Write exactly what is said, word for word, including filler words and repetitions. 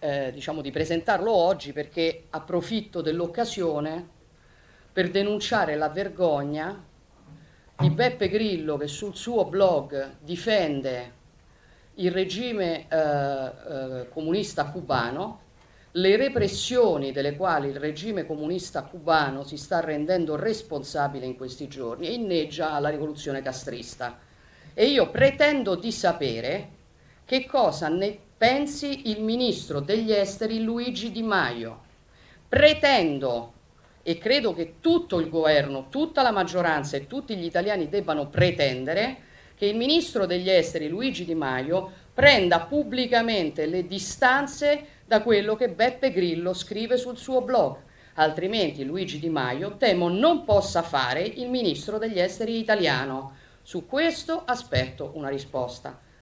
eh, diciamo di presentarlo oggi perché approfitto dell'occasione per denunciare la vergogna di Beppe Grillo, che sul suo blog difende il regime eh, eh, comunista cubano, le repressioni delle quali il regime comunista cubano si sta rendendo responsabile in questi giorni e inneggia alla rivoluzione castrista. E io pretendo di sapere che cosa ne pensi il ministro degli esteri Luigi Di Maio. Pretendo, e credo che tutto il governo, tutta la maggioranza e tutti gli italiani debbano pretendere, che il ministro degli esteri Luigi Di Maio prenda pubblicamente le distanze da quello che Beppe Grillo scrive sul suo blog, altrimenti Luigi Di Maio temo non possa fare il ministro degli esteri italiano. Su questo aspetto una risposta.